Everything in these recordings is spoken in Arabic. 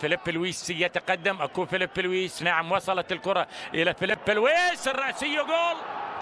فيليب لويس يتقدم. اكو فيليب لويس، نعم وصلت الكرة الى فيليب لويس، الرأسية جول،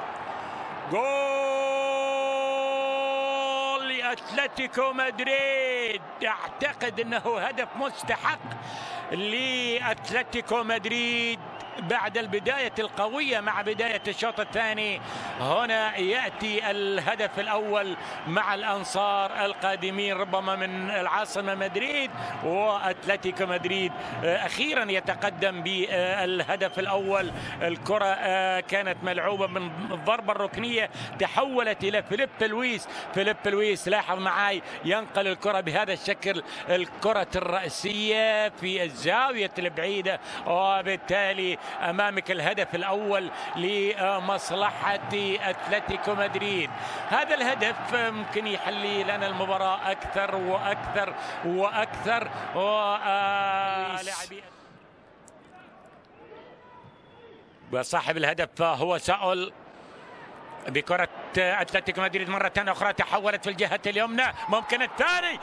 جول لأتلتيكو مدريد. اعتقد انه هدف مستحق لأتلتيكو مدريد بعد البداية القوية مع بداية الشوط الثاني. هنا يأتي الهدف الأول مع الأنصار القادمين ربما من العاصمة مدريد، وأتلتيكو مدريد أخيرا يتقدم بالهدف الأول. الكرة كانت ملعوبة من الضربة الركنية، تحولت إلى فيليب لويس. فيليب لويس لاحظ معي ينقل الكرة بهذا الشكل، الكرة الرأسية في الزاوية البعيدة، وبالتالي أمامك الهدف الأول لمصلحة أتلتيكو مدريد. هذا الهدف ممكن يحلي لنا المباراة أكثر وأكثر وأكثر. وصاحب الهدف هو ساول بكرة أتلتيكو مدريد مرة أخرى، تحولت في الجهة اليمنى، ممكن الثاني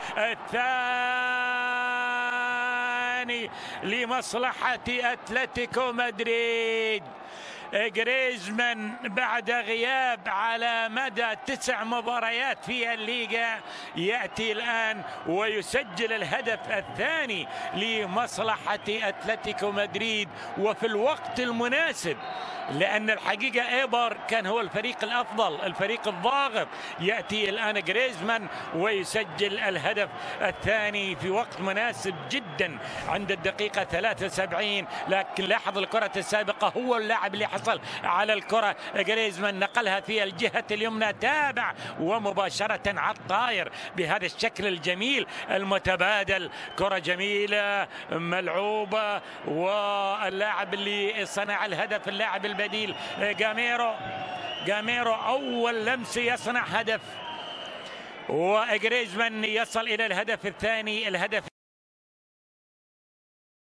لمصلحة أتلتيكو مدريد. غريزمان بعد غياب على مدى 9 مباريات في الليغا يأتي الآن ويسجل الهدف الثاني لمصلحة أتلتيكو مدريد، وفي الوقت المناسب، لأن الحقيقة إيبر كان هو الفريق الأفضل، الفريق الضاغط. يأتي الآن غريزمان ويسجل الهدف الثاني في وقت مناسب جدا عند الدقيقة 73. لكن لاحظ الكرة السابقة، هو اللاعب اللي حصل على الكرة، غريزمان نقلها في الجهة اليمنى، تابع ومباشرة على الطاير بهذا الشكل الجميل المتبادل. كرة جميلة ملعوبة، واللاعب اللي صنع الهدف اللاعب البديل جاميرو أول لمسة يصنع هدف، وغريزمان يصل إلى الهدف الثاني. الهدف